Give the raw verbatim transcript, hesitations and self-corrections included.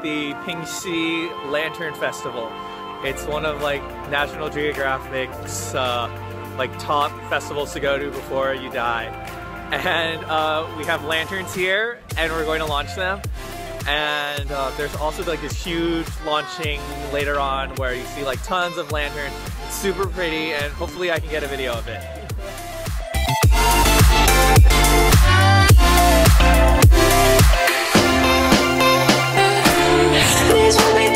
the Pingxi Lantern Festival. It's one of like National Geographic's uh, like top festivals to go to before you die. And uh, we have lanterns here, and we're going to launch them. And uh, there's also like this huge launching later on where you see like tons of lanterns. It's super pretty, and hopefully I can get a video of it. Please